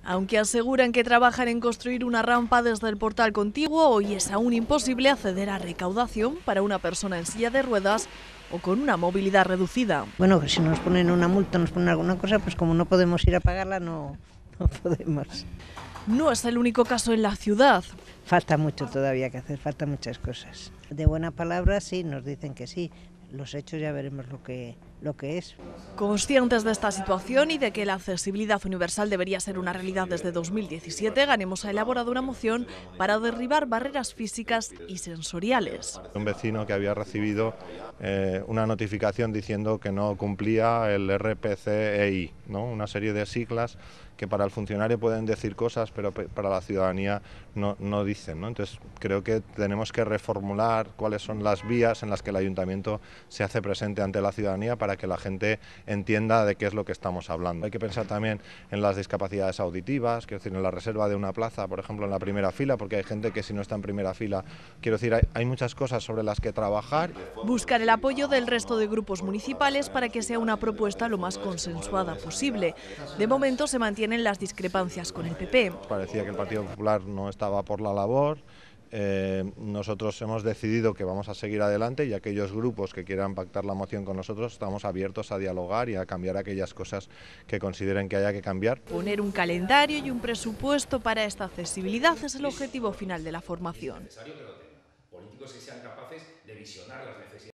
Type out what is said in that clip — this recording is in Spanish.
Aunque aseguran que trabajan en construir una rampa desde el portal contiguo, hoy es aún imposible acceder a recaudación para una persona en silla de ruedas o con una movilidad reducida. Bueno, que si nos ponen una multa, nos ponen alguna cosa, pues como no podemos ir a pagarla, no podemos. No es el único caso en la ciudad. Falta mucho todavía que hacer, faltan muchas cosas. De buena palabra sí, nos dicen que sí. Los hechos ya veremos lo que es. Conscientes de esta situación y de que la accesibilidad universal debería ser una realidad desde 2017, Ganemos ha elaborado una moción para derribar barreras físicas y sensoriales. Un vecino que había recibido una notificación diciendo que no cumplía el RPCEI, ¿no? Una serie de siglas que para el funcionario pueden decir cosas, pero para la ciudadanía no dicen, ¿no? Entonces creo que tenemos que reformular cuáles son las vías en las que el ayuntamiento se hace presente ante la ciudadanía para que la gente entienda de qué es lo que estamos hablando. Hay que pensar también en las discapacidades auditivas, quiero decir, en la reserva de una plaza, por ejemplo, en la primera fila, porque hay gente que si no está en primera fila, quiero decir, hay muchas cosas sobre las que trabajar. Buscar el apoyo del resto de grupos municipales para que sea una propuesta lo más consensuada posible. De momento se mantienen las discrepancias con el PP. Parecía que el Partido Popular no estaba por la labor. Nosotros hemos decidido que vamos a seguir adelante y aquellos grupos que quieran pactar la moción con nosotros estamos abiertos a dialogar y a cambiar aquellas cosas que consideren que haya que cambiar. Poner un calendario y un presupuesto para esta accesibilidad es el objetivo final de la formación. Políticos que sean capaces de visionar las necesidades.